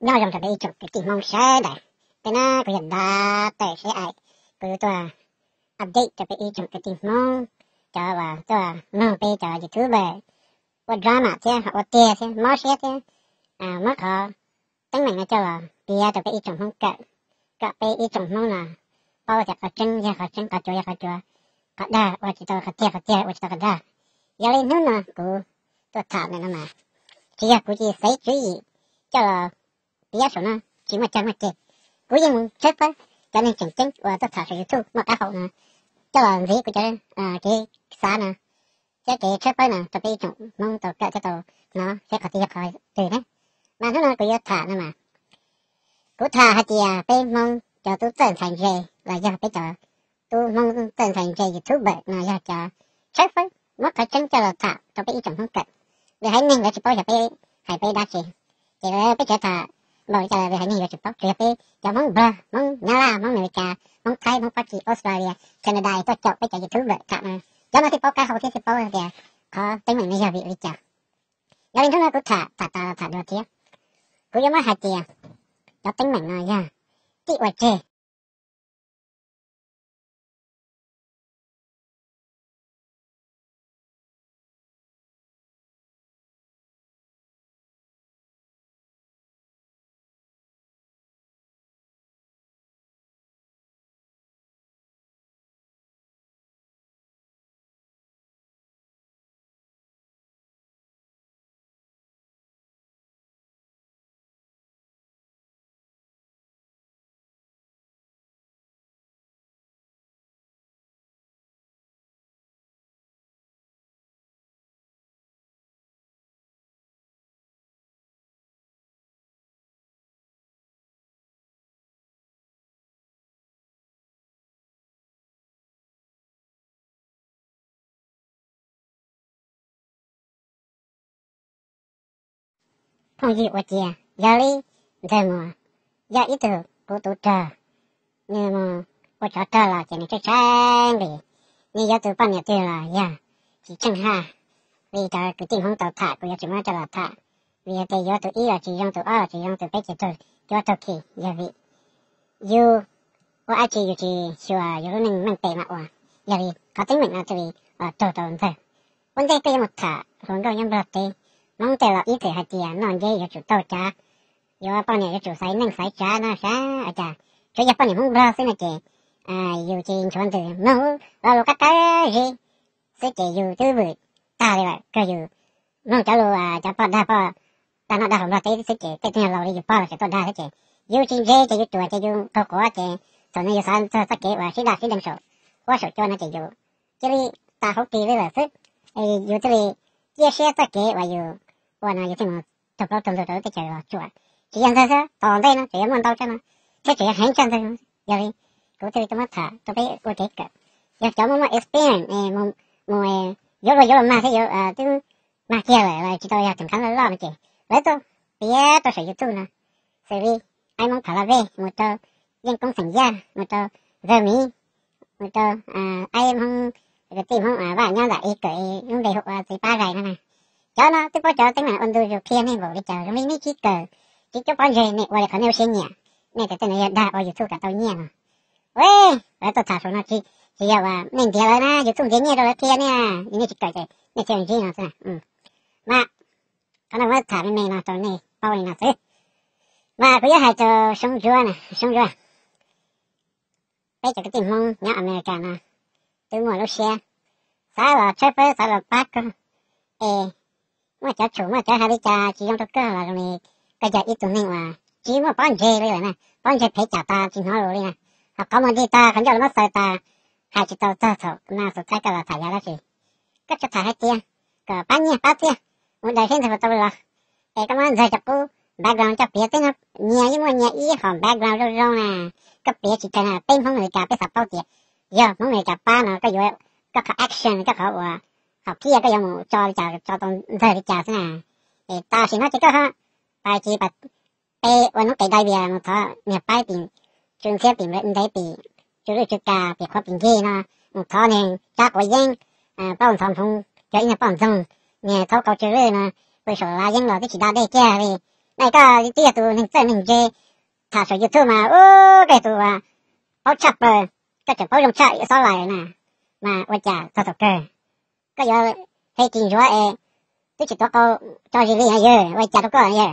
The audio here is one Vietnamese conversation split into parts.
nhỏ dòng cái chụp cái mong sẽ đấy cái nó cái hiện đại tại sẽ ai cáiตัวupdate จะไปchụp cái mong cho vàตัวnóไปcho YouTubeว่า drama thế hoặc tia thế mất thế mất họตั้งมันcho là bia จะไปchụp mong cáiไปchụp mong là bao giờ cái chân cái chỗ cái đaว่าจะตัวcái tiaว่าจะตัวcái đa giờ lên nữa nè tôi thả này mà chỉ là cũng chỉ thấy chú ý cho là bây giờ nó chỉ mà chẳng mà kì cũng như muốn chết quá cho nên chỉnh chính và tôi thả xuống YouTube mà cả hậu nè cho là gì của cái xã nè cái chết quá nè tôi bị trộn mong tôi cỡ cho tôi nó sẽ có tiền khỏi từ đấy mà nó cũng thả nè mà cũng thả hay là bên mong cho tôi trở thành rể là giờ bây giờ tôi mong trở thành rể YouTube là giờ cho chết quá mất phải chân cho là thả tôi bị trộn không cỡ để hãy nhanh là chỉ bao giờ hãy đa chị chỉ là bây giờ thà bởi cho về hãy nhanh là chỉ bao giờ cho mong bra mong Nga mong America mong Thái mong Pakistan Australia Canada tôi chọn bây giờ YouTube vậy cả mà cho nó thì bao cái hậu thì bao giờ có tính mình bây giờ bị chả giờ mình nó cũng thả được chứ cũng giống như hạt tiền cho tính mình nó ra chị vậy chứ không gì vậy chứ giờ đi giờ mà giờ ít từ của tôi chờ nhưng mà của cháu chờ là chỉ nên chơi sang đi nhưng giờ từ ban nhà tôi là giờ chỉ chẳng ha vì cái tình huống tàu thả của giờ chỉ mới cho là thả vì cái giờ từ ý là chỉ dùng từ a là chỉ dùng từ b chỉ từ cho tôi kỳ giờ vì dù của ai chỉ dù chỉ sửa dù mình tệ mà giờ vì có tính mình là vì tổ thôi vấn đề cái một thả rồi rồi nhưng mà tệ mong tệ là ý thể hay tiền non dây giờ chủ tàu cha giờ bao nhiêu giờ chủ sai năng sai cha nó sa cha cho giờ bao nhiêu không ra xin là chị dù chị chọn từ mong là các cái gì sẽ chị dù thứ bự ta đi vậy cái dù mong cho lu cho bao đa bao ta nó đa không ra tới sẽ chị cái nhà lâu đi dù bao là sẽ tôi đa sẽ chị dù chị dễ chị dù tuổi chị dù câu cổ chị rồi nó giờ san sa sa và sĩ đa sĩ đằng sổ quá sổ cho nó chị dù chứ đi ta không kỳ với là sức dù thứ đi chia sẻ tất cả và dù và nó như mà tập lo tuần tới chơi là chuột chỉ ăn thôi còn đây nó chỉ muốn tao cho nó thế chỉ hành chân thôi giờ đi cũng thì tôi mất thả tôi biết tôi chết cả giờ cháu muốn experience một vô mà thế giờ tức mà kia lại chỉ tôi từng khám là lo chị lấy tôi biết tôi sẽ YouTube nè xử lý ai muốn thả là về một tờ dân công thành gia một tờ giờ mỹ một tờ ai em không cái tìm không và nhau lại cái những đại học thì ba ngày nữa nè cho nó tức có cho tính là ôn rồi kia này vào cái chờ mình mới chỉ cờ chỉ cho con rể này qua khả năng sinh nhỉ này cái tên này đã vào YouTube cả tao nhỉ mà ôi vậy tôi thả xuống nó chỉ giờ mà mình thì là na YouTube cái nhỉ rồi kia nè ini chỉ cờ này này chơi gì nào thế mà cái nào mà thả mình là tao này bao này là thế mà bây giờ hai cho sống rùa bây giờ cái tình huống nhà America nè từ ngoài lúc xe xã là chơi với xã là bác mà cha chủ mà cha hai đứa cha chỉ trong cơ là rồi cái giờ ít tụi mình mà chỉ mà bán dê rồi nè bán dê phải trả ta chỉ nói rồi nè học có mà đi ta khán giả nó sai ta hai chỉ tao tao na số thái cái là thải ra gì cái cho thải hai tia cái bán nhẹ bán tia một đại thiên thì tao là cái mà giờ chụp cô background cho biết nó nhẹ nhưng mà nhẹ ý hòm background rồi nè cái biết chỉ cần là tên không người cả biết sắp bao tiền giờ không người cả ba nó cái gì cái action cái họ học kia cái dòng cho tao thời trả thế nào để ta chỉ nói chỉ có ha bài chỉ bật pe và nó cái đại bia nó thọ nhà bài tiền trường xếp tiền lên đấy tiền chú được chú cả việc khoa tiền kia nó thọ này chắc của dân bao phòng phong cho nhà bao dân nhà thọ cầu chú nè bây giờ là dân rồi cái chỉ đã đây kia thì này có tia tụi mình chơi mình chơi thả số YouTube mà cái tụi báo chập rồi cái chập báo trong chạy sao lại nè mà quay trả thật thật cơ cái giờ hay tin rồi tôi chỉ có cho gì đi hay giờ quay trả tôi có hay giờ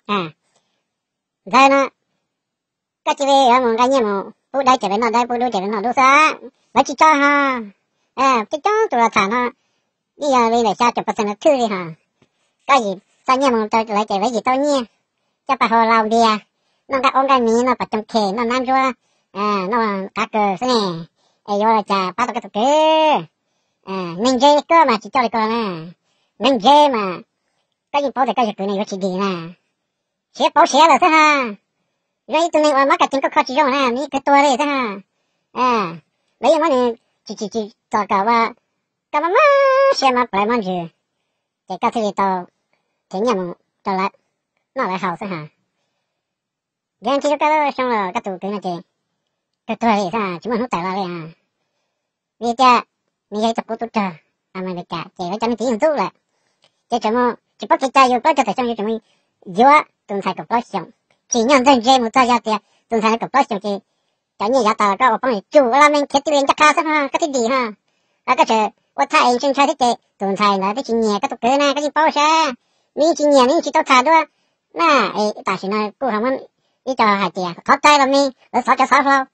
rồi nó cái chị về một cái nhà một bố đây chạy về nó đây bố đây chạy về nó đâu xa vậy chỉ cho ha cái cho tụi là thả nó đi giờ về để sao chụp phần nó thư đi ha cái gì sao nhà một tôi lại chạy về gì tôi nhé cho bà hồ lao bia nó đã ôm cái mì nó bắt trong khe nó năn rồi nó cá cờ thế này vô là chả bắt được cái cơ mình dê cơ mà chỉ cho được cơ nè mình dê mà cái gì bảo để cái gì cứ này có chỉ đi nè xe bảo xe là thế ha rồi tụi này mà cái tiếng có khó chịu nè mi cáiตัวnày thế ha bây giờ mà chỉ cho cảว่าcái mà xe mà phải mà gì cái thứ gì tao thế nhà mình cho lại nó lại hào thế ha gần chỉ cái xong rồi cái tụ cái này cái tuổi này ha chúng mình không tại là đây ha vì cha mình dạy tập của tôi chờ mà được cả chỉ phải cho mình tí tốt lại chỉ cho mà chỉ bắt cái tay vô bắt cho tại xong vô cho mình vô tuần sai cặp bắt xong chỉ nhận dân dây một thời gian thì tuần sai cặp bắt xong thì cho như giả tờ có ở bên chủ là mình kết tiền chắc cao ha cái gì ha cái chờ我太先才的tuần sai là cái chuyện nhẹ cái tục cái này cái gì bao xa mình chuyện nhẹ mình chỉ tao thà đó nè tại sao này cô không đi cho hai chị khó tay là mình rồi sao cho sao không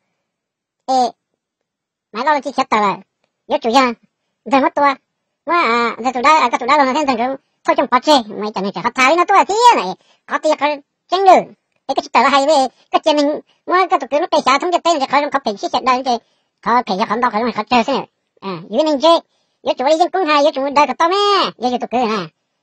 máy lo chỉ chết rồi nhớ chủ nhân rồi mất tua mà rồi tụi đó cái tụi đó là nó thành thôi trong bát chơi mày chẳng phải khó thái nó tua thế này khó tiền khó tranh được cái chuyện đó là hay về cái chuyện mình mà cái tụi nó cây xả thống cho tên thì khó trong khó tiền xí xẹt đây thì khó phải cho khó đâu khó mà khó chơi thế này dưới mình chơi dưới chủ đi dân cũng hay dưới chủ đây cái to mẹ dưới tụi cái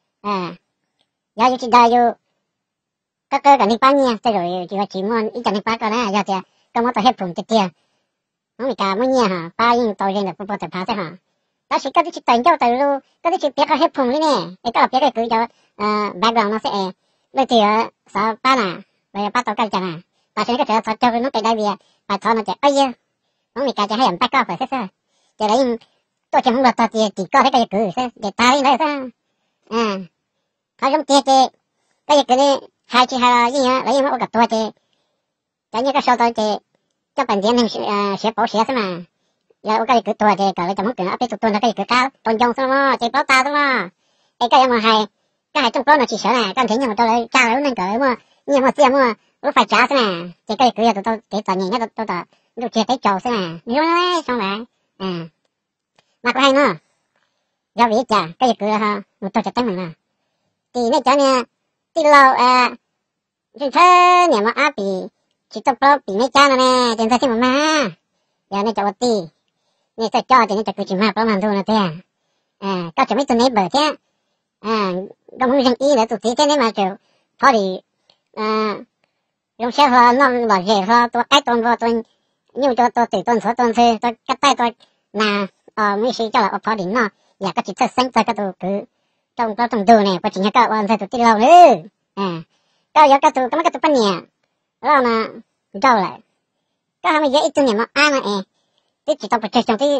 này dưới chỉ đây vô các cái này bán nha thế rồi chỉ muốn ít cái bán cái này giờ thì cái món tao hết phun chết tiền nó bị cả mấy nhà hả ba yên tao lên được bao tập phá thế hả ta chỉ cái chỉ tiền cho tao luôn cái chỉ biết cái hết phun đấy nè cái biết cái cứ cho background nó sẽ bây giờ sao ba nè bây giờ ba tao cái chẳng ta sẽ cái sao cho nó cái đây bây bà thọ nó chạy bây giờ nó bị cả cho hay làm backup phải thế sao cho đấy tôi chẳng được tao chỉ có cái cứ thế để tay đấy sao không giống tiền cái cứ này hai chị hai gì nhá lấy một cái tôi thì cái như cái sau tôi thì cho bản thân mình sẽ bảo sẽ thế mà giờ cái cứ tôi thì cái lấy cho món tiền áp tụt là cái cứ cao tôn trọng thôi mà chỉ bảo ta thôi mà cái mà hay cái hay trong đó là chỉ sợ này cái thế nhưng mà tôi lấy trả lại nên cái mà nhưng mà tiền mà lúc phải trả thế này thì cái cứ giờ tôi cái toàn nhìn nhất tôi được chia cái trầu thế này nếu nó xong rồi mà có hay nữa do vì trả cái cứ ha một tôi sẽ tính mình thì nó cho nè thì lâu trên thế nhà mà áp thì chỉ tập pro bị mấy cha nè trên thế thì mà giờ này cho tí này sẽ cho thì nó cứ chỉ mà pro làm thôi là thế có chỉ mấy tuần này bở thế có muốn rằng ý là tụi thế này mà kiểu thôi thì dùng xe hoa nó bỏ rẻ hoa tôi cái tuần vào tuần nhưng cho tôi từ tuần số tuần thế tôi cắt tay tôi là mấy sĩ cho là ở phó đỉnh nó giờ có chỉ thật sáng tôi cái tụi cứ trong đồ này có chỉ nhà các bạn thấy tụi tí lâu nữa cái giờ cái tụi bán nhà đó là đâu lại cái hai mươi giây tụi nhà mà ăn này tí chỉ tao phải chơi trong tí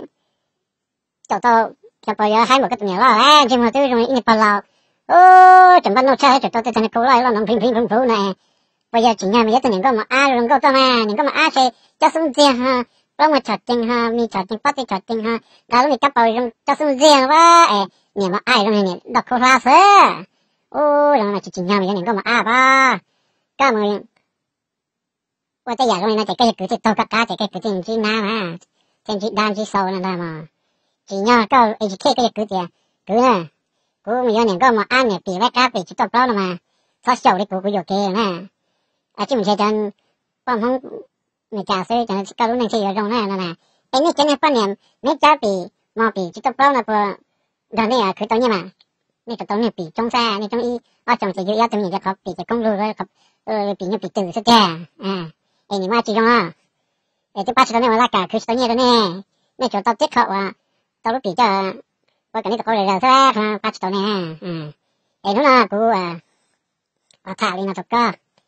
tao bây giờ hai một cái tụi nhà đó chỉ mà tôi rồi in vào lò chẳng bắt nó chơi tao thấy câu lại là nó phình phình này bây giờ chỉ nhà mình tụi nhà có mà ăn rồi có tao mà những cái mà ăn sẽ cho xuống tiền ha rồi mà chặt tiền ha mi chặt tiền bắt tiền chặt tiền ha cái lúc mình cắt bao rồi cho xuống tiền quá nhà mà ai rồi này đọc câu ra sớ rồi là chỉ nhà mình những cái mà ăn ba cái màว่าแต่อยากรู้นะแต่ก็อยากคือจะโตกับกาแต่ก็คือจริงจริงนะมาจริงจริงด้านที่โซนั่นได้มาจริงเนี่ยก็ไอ้ที่ก็อยากคือแต่คือนะกูมีอย่างหนึ่งก็มาอ่านเนี่ยปีแรกกาปีที่โตเปล่านะมาทดสอบเลยกูอยู่เกนะอาจจะไม่ใช่จันป้อมห้องไม่จ่าซื้อจันก็รู้ในที่อยู่ตรงนั้นนะไอ้นี่จะเนี่ยป้อนเนี่ยไม่จ่าปีมอปีที่โตเปล่านะพอตอนนี้คือตอนนี้มานี่ก็ตอนนี้ปีจงซ่านี่จงอีจงจะอยู่ยาวตรงนี้จะเขาปีจะคงรู้เลยครับปีนี้ปีตื่นสักแก่你妈记中啊这八十多年我那个可是多年的呢那就到这口到了比较我跟你搞来了是吧八十多年那那姑thả đi nó thật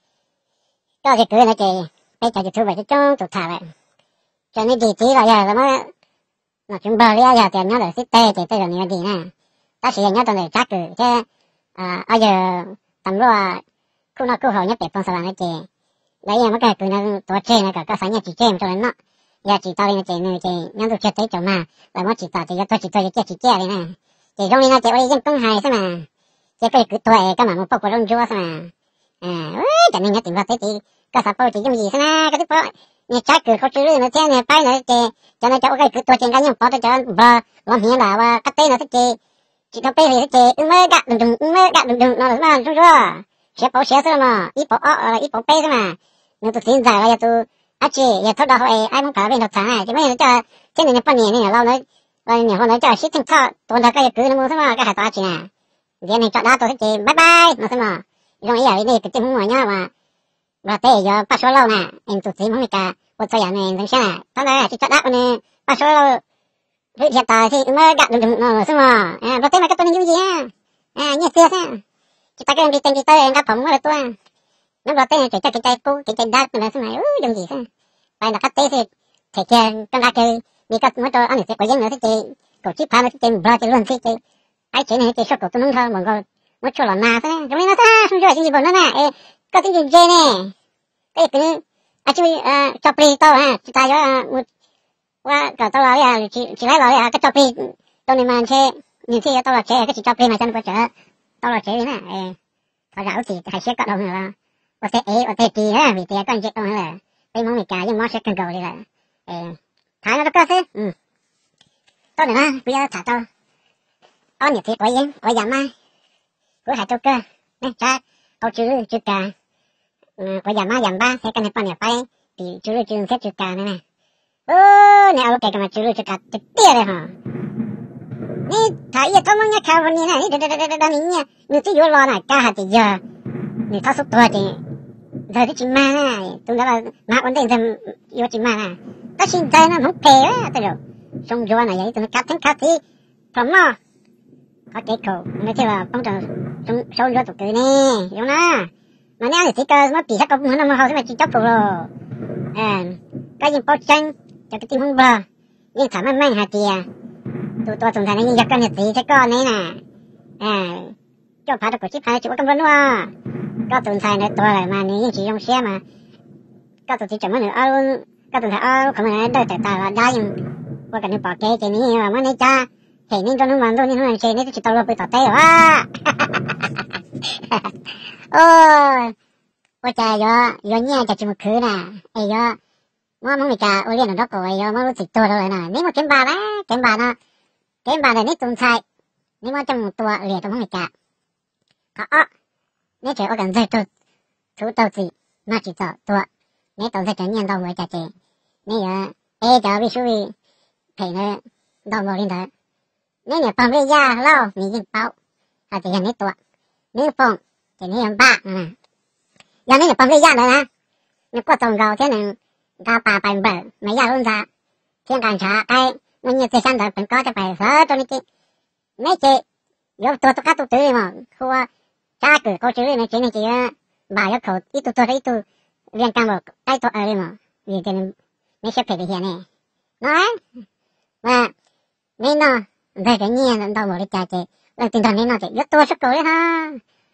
có cái cửa này chị bây giờ thu về cái trống tụt thả lại cho nên gì chỉ là giờ là mới nó chúng bờ đi giờ tiền nó là xích tê thì tê rồi nhiều gì nè ta sử dụng nhớ tuần này chắc rồi chứ giờ tầm lúc khu nó khu hồi nhất để phong sờ nó chè đấy là mất cái cứ nó tổ chè nó cả sáng nhà chỉ chè cho nó giờ chỉ tao đi chè này chè nhắm được chè tới chỗ mà rồi mất chỉ tao chè tôi chỉ chè đi nè chè trong này nó chè ơi dân công hài sao mà chè cái cứ tuổi cái mà một bọc của rong chúa sao mà cho nên nhớ tìm ra tới thì cái sao bao chỉ trong gì sao na cái thứ bao nhà trái cứ có chữ nó thế này phải nó chè cho nó cho cái cứ tuổi chè cái nhung bỏ tới cho bờ làm hiền là và cắt tay nó thế chè chỉ có bây giờ chè mới gạt đừng nó là sao chú chúa sẽ bảo sẽ sao mà ít bảo bé sao mà nhưng tôi tin rằng là tôi chị giờ thôi đâu ai muốn cả bên đọc sáng này chứ mấy cho trên này bao nhiêu này lâu nói rồi nhiều hôm nói cho shit thằng thọ tôi đã cái cứ nó mua sao mà cái hạt to chị nè giờ này chọn đã tôi chị bye bye nó sao mà rồi giờ này cái tiếng mua nhá mà té giờ ba số lâu nè em tôi thấy mong cả một thời gian này thằng sao tao nói chị chọn đã này ba số lâu hiện tại thì mới gạt đừng nó sao mà và té mà cái tôi như gì ha như xưa thế chị ta cái đi tới em đã phỏng rồi tôi nó vào tay cái đắt mà sao mà đừng gì sao phải là cắt té thì thể kia trong ra chơi đi cắt mới cho anh sẽ có dân nữa thế chị cổ chip phá nó thế chị bra chị luôn thế chị ai chế này cái số cổ tôi nung thôi mà còn mới cho là na thế trong này nó sao không rồi gì bọn nó nè có cái gì chơi nè cái chú cho play to ha chúng ta có một qua cả tao là chỉ lấy lại cái cho play tôi này mà chơi nhiều khi tao là chơi cái chỉ cho play mà chân có chở tao là chơi nè tao rảo thì hay sẽ cắt đâu nữa là ở thế kỳ á vì thế con chết con là cái món mì cà với món sẽ cần cầu đi là thái nó có thế tôi nữa bây giờ thả tao ở nhiệt thì quay giảm mai của hai châu cơ nè cha câu chữ cà quay giảm mai giảm ba sẽ cần phải nhiệt bay thì chữ sẽ chữ cà này nè ok cái mà chữ cà trực tiếp rồi hả nè thái giờ tao muốn nhắc khảo vấn này đó nha người tí vô lo này ca hạt thì giờ người ta sốt tuổi thì giờ thì chị ma này tôi đã là mà ổn định thêm yêu chị ma này ta xin tay nó không kề á tôi rồi xong vô này vậy tôi nó cắt thì from nó có cái cổ nó chỉ là phong trào xong xong vô tụi cười nè hiểu nó mà nếu thì cơ nó chỉ chắc có muốn nó mà chỉ chấp phụ rồi cái gì bao tranh cho cái tim không bờ nhưng thả mang hạt tiền tôi tổng thành như giặc con nhật thì cái con này nè cho phải được của chip hai chịu cảm ơn quá có tuần sai nữa tôi lại mà nếu chỉ trong xe mà có tuần chỉ chậm nữa có tuần sai không phải đợi tại là đá nhưng qua cái này bỏ kê cái này mà mới cha thì nên cho nó mà tôi nên nó chơi nên chỉ tao lo bị tao té quá ôi trời ơi nhẹ cho chúng khứ nè ấy yo mà mong người cha ôi liền nó đó rồi yo mà lúc xịt tôi rồi nè nếu mà kiếm bà nó này tuần sai nếu mà trong một tua liền trong mong người cha có nếu trẻ ở gần đây tôi thú tao gì mà chỉ tao tôi nếu tao sẽ trở nhiên tao mới trả trẻ nếu cho ví dụ thì nó đau mồ lên đấy nếu nhà phòng với gia lâu mình nhìn bao thì hiện nếu tôi nếu phòng thì nếu ba nè giờ nếu nhà phòng với gia nữa nè nếu có tổng gạo thế này gạo bà bánh bở mấy gia luôn ra thiên cảnh trả cái nó như thế sản phẩm có cho phải sợ tôi này mấy chị vô tôi cắt tôi tưới mà khu cha cử câu chữ này chỉ bà yêu cầu ít tôi liên can vào cái tôi ở đây mà vì thế nên mấy sẽ phải hiện này nói mà nên nó về cái nhiên đâu mà đi cha chị lần tinh thần nên nó chỉ rất tôi sức cười ha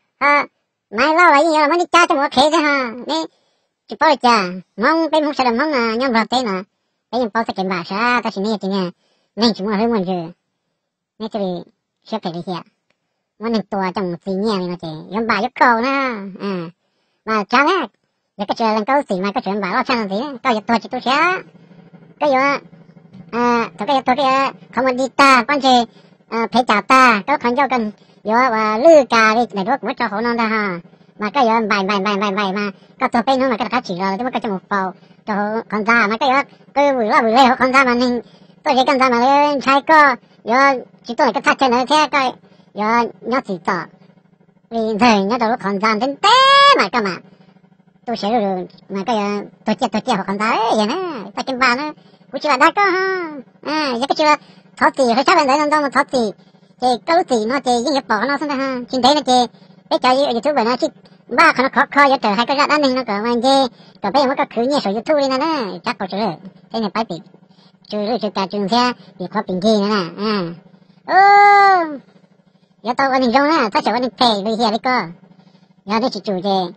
mai lo lại nhiều mà đi cha cho một khế ha nên chỉ bảo cha mong bên mong sẽ làm mong nhom vào tên mà bây giờ bảo sẽ kiếm bà sa ta chỉ nghe thì nghe nên chỉ muốn hơi muốn chứ nên chỉ sẽ phải hiệnมันหนึ่งตัวจังสีเงี้ยนี่มาเจยมบ่ายยกโคนะมาช้าแรกเดี๋ยวก็เจอกันก็สีมาก็เจอบ่ายรอบช่างสีก็อย่าตัวจิตตัวเสียก็อยู่ตัวก็อย่าตัวก็คอมดีตาปั้นเจเพจ่าตาก็ขันเจ้ากันอยู่ว่าลือกาดิในรถวัดเจ้าของนอนได้ฮะมาก็อยู่บ่ายมาก็ตัวเป็นนู้นมาก็คัดฉีดเราที่มันก็จะหมดเป่าตัวคอนซ่ามาก็อยู่ก็บุยเลยคอนซ่ามันหนึ่งตัวเด็กคอนซ่ามาเลยใช้ก็อยู่จิตตัวก็ทัดเจนเลยแค่ก็giờ nhớ chỉ tỏ vì thời nhớ đâu còn gian đến té mà cơ mà tôi sẽ được mà cái tôi chia hoặc còn đấy vậy nè ta kiếm bà nó cũng chỉ là đá có ha giờ cái chưa thoát thì phải chắc là đấy đâu mà thoát thì cái lúc thì nó thì những cái bỏ nó xong ha chính đấy nó thì cái chơi YouTube này nó chỉ ba nó khó giờ trời hai cái ra đá nên nó cỡ mà gì cỡ bây giờ mới có khử nhẹ rồi YouTube này nè chắc có chữ thế này phải bị chữ cả chữ xe bị khó bình gì nữa nè giờ tao ăn trong nè, ta chở ăn thề với hiệp đấy cơ. Giờ đây chỉ chủ đề,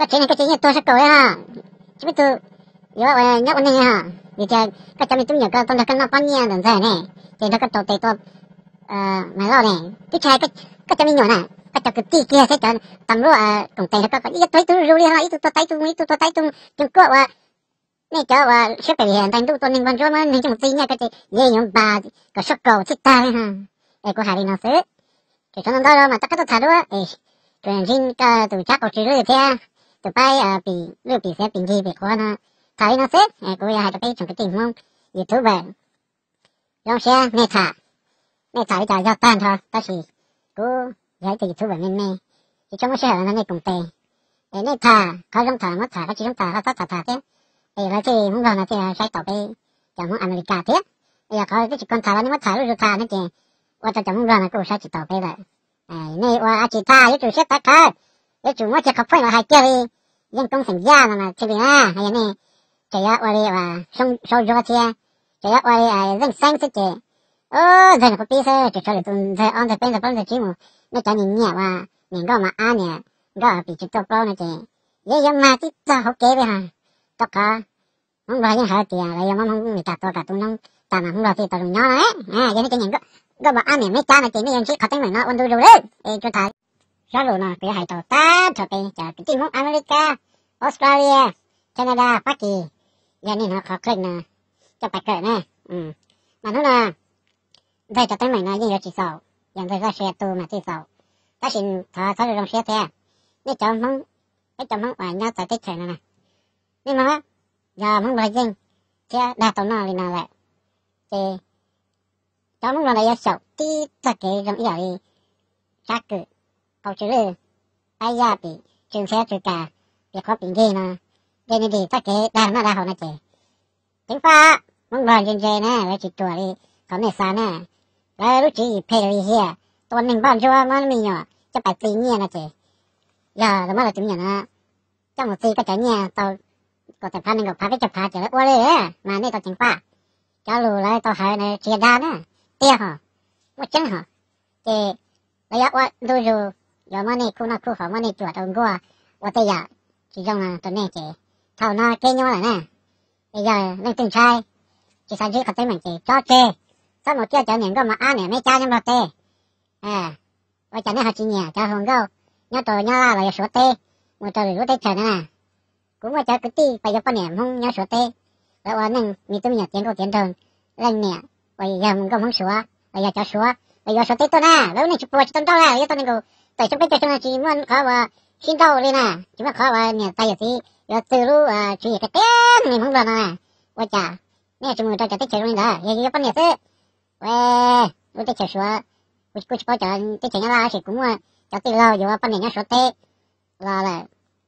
cái chuyện tôi sẽ coi ha chứ biết tôi giờ nhóc anh này ha vì thế cái chăm tôi nhớ cái tôi cái nó con nhia đừng thế này thì nó cái tôi tôi mà lo này cái chăm nhỏ này cái chăm cái tí kia sẽ cho tầm lúc cùng tay nó có ít tôi rồi ha ít tôi tay tôi chúng có này cho sẽ phải hiện thành tôi nên quan cho mà nên trong tí nha cái gì nhóm bà cái sốc cầu thích ta ha ai có hari nó sẽ cái cho nó đó mà tất cả tôi thà đó truyền tin cái tụi chắc có chữ rồi thế tụi bay bị sẽ bị gì bị khó nó thấy nó xếp cô ya hai cái trong cái tình huống YouTube trong xe nghe thả cho giao tan thôi ta chỉ cô giải từ YouTube nên mê chỉ trong cái xe là nó cùng tề để nghe thả có trong thả mất thả có chỉ trong thả có thả thế thì là thì không còn là thì sai tàu cái trong hướng America thế bây giờ có cái chỉ con thả nó mất thả rồi thả nó kì qua cho trong hướng là cô sai chỉ tàu cái lại này qua chỉ thả cái chủ xe ta cả cái chủ mất chỉ không phải là hai kia đi dân công thành gia mà chơi à hay này chạy ra qua đây xong sau đó thì chạy ra qua đây dân sang sẽ chạy dân có biết sẽ cho được tuần giờ on the pen the chỉ một nó cho nhìn nhẹ và nhìn có mà ăn nhẹ có bị chụp tao bao này chạy vậy nhưng mà tí ta học kế vậy ha tất cả không phải những hai tiền là nhưng mà không người ta to cả tụi nó ta mà không lo thì tao đừng nhớ đấy vậy nên nhìn có mà ăn nhẹ mấy cha này thì mấy anh chị khó tính mình nó ôn đu rồi đấy cho thầy rồi rồi nè cái hai tàu ta cho cái tình huống America Australia Canada Hoa Kỳ giờ này nó khó khăn nè cho phải cỡ nè mà nó là đây cho tới mình là như chỉ sầu giờ đây ra xe tu mà chỉ sầu ta xin thà thà trong xe thế để cho mong phải nhau tại tết này nè nhưng mà giờ mong là gì chứ đa tàu nào thì nào lại thì cho mong là giờ sầu tí tất cái trong ý ấy xác cử câu chữ ai ra bị trường xe trường cả việc khó bình gì nè đây này thì tất cái đa nó họ nói chị tiếng pha mong bờ trên nè với chị tuổi đi có này xa nè rồi lúc chị phê đi here tuần mình bao cho mà mình nhỏ cho phải tự nhiên nè chị giờ nó mới là chứng nhận á trong một cái trái nhà tao có thể pha mình có pha cái chụp pha trở lại qua đây mà này tao tiếng pha cho lù lại tao hỏi này chia đa nè tia hả một chân hả thì bây giờ qua đôi rồi giờ mà này khu nào khu mà này chuột ông qua qua tây giờ chỉ trong là tuần này chị thảo nó kê nhau là nè bây giờ lên từng trai chỉ sao chứ có tới mình chỉ cho chê sau một kia cho những cái mà ăn này mấy cha nhưng mà tê và chẳng nên họ chỉ nhẹ cho hồng gâu nhớ tôi nhớ là số tê một trời rút tê trời nè cũng mà cho cái ti bây giờ con niệm không nhớ số tê rồi ở nên mình tôi nhớ tiền của tiền thường lên nè bây giờ mình không số bây giờ cho số bây giờ số tê tôi nè lúc này chụp bùa cho tôi là tôi nên go tại trong cái cho chỉ muốn khó và xin đâu đi nè chỉ mà khó và nè tay thì giờ từ lúc chỉ cái tên mình không làm nè ôi chà nè chúng mình cho tết trời luôn đó giờ con niệm thế lúc tết trời số cô cho tết trời là chỉ cũng cho tiền lâu giờ con niệm số tê là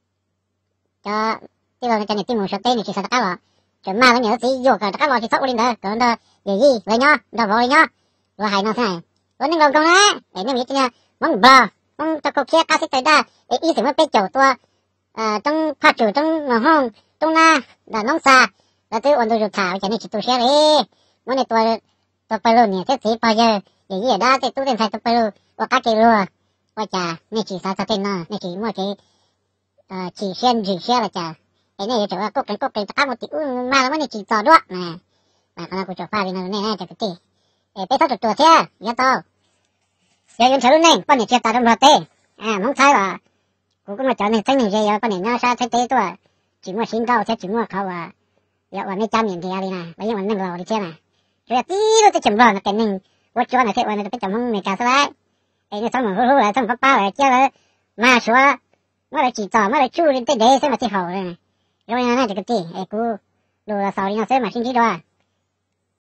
cho tiền lâu cho niệm tiền một số tê này chỉ sao tất cả rồi mà nó nhớ thì vô cả tất cả thì sắp lên đó còn đó gì vậy nhá đâu rồi nhá rồi hay nó thế này rồi nên còn á để nên biết nha mong bờ mong ta có kia cá sĩ tới đó để ý thì mới biết chỗ tôi trong phát chủ trong ngõ hông trong na là nông xa là tôi ổn được thảo cho nên chỉ tôi sẽ đi mỗi này tôi phải luôn nè thế thì bao giờ gì ở đó thì tôi đến thay tôi phải luôn và các cái luôn và chả nên chỉ sao tên nó nên chỉ mua cái chỉ xe là chả cái này chỗ cốc cái tất cả một tí mà nó mới chỉ tỏ đó nè mà con nào chỗ pha đi nó này cho cái tí bé thắt được thế nhớ tao giờ dân thử này con này chia ta trong tê mong thay là cũng mà cho nên thấy mình giờ con này nó sao thấy tê tôi chỉ mua xin đâu thế chỉ mua khâu giờ mà mấy trăm nghìn thì đi nè bây giờ mình nâng lò đi chơi nè rồi tí nó tới chừng rồi nó cái nâng quất cho nó thế này tới chừng mong người cả sao đấy nó xong rồi hú lại xong papa lại chơi lại mà số nó lại chỉ tỏ nó lại chui lên tới để xem mà thì hậu này rồi này thì cái gì cô đồ là sau đi nó sẽ mà xin chỉ đó